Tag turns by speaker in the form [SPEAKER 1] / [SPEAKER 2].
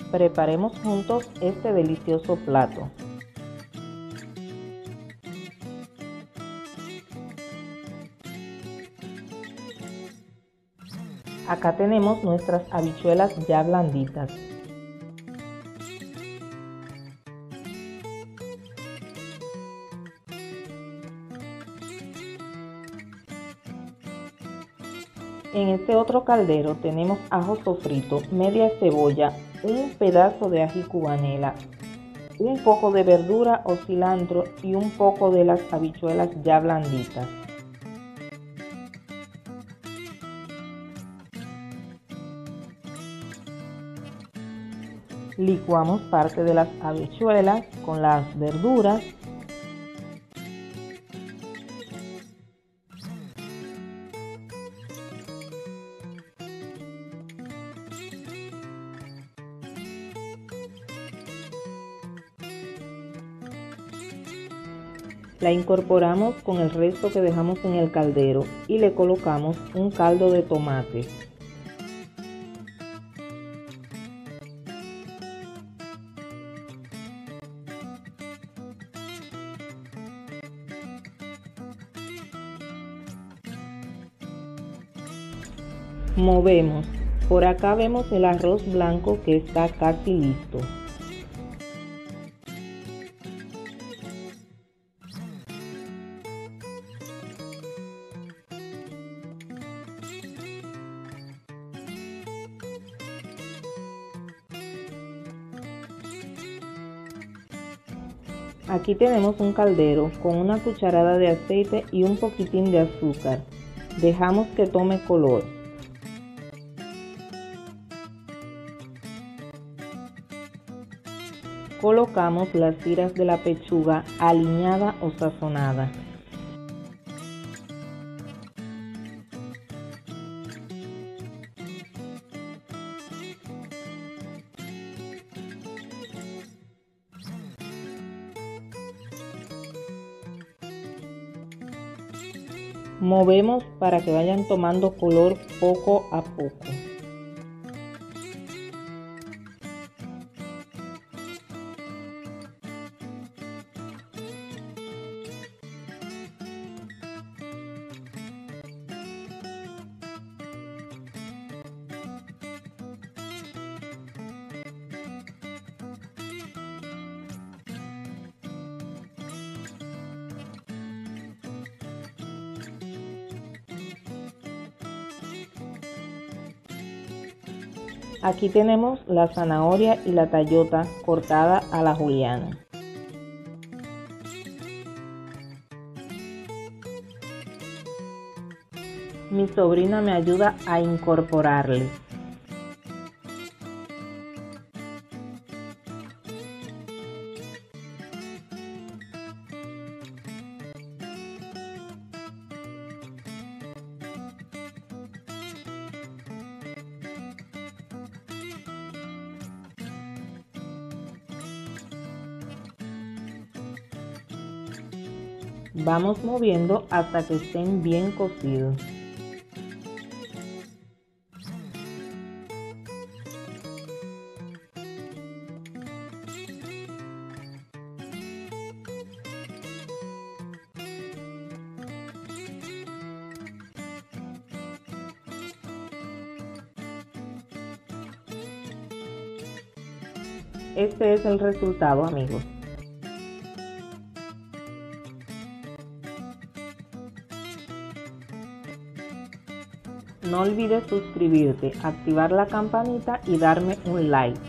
[SPEAKER 1] Preparemos juntos este delicioso plato. Acá tenemos nuestras habichuelas ya blanditas. En este otro caldero tenemos ajo sofrito, media cebolla, un pedazo de ají cubanela, un poco de verdura o cilantro y un poco de las habichuelas ya blanditas. Licuamos parte de las habichuelas con las verduras. La incorporamos con el resto que dejamos en el caldero y le colocamos un caldo de tomate. Movemos. Por acá vemos el arroz blanco que está casi listo. Aquí tenemos un caldero con una cucharada de aceite y un poquitín de azúcar. Dejamos que tome color. Colocamos las tiras de la pechuga aliñada o sazonada. Movemos para que vayan tomando color poco a poco. Aquí tenemos la zanahoria y la tallota cortada a la juliana. Mi sobrina me ayuda a incorporarle. Vamos moviendo hasta que estén bien cocidos. Este es el resultado, amigos. No olvides suscribirte, activar la campanita y darme un like.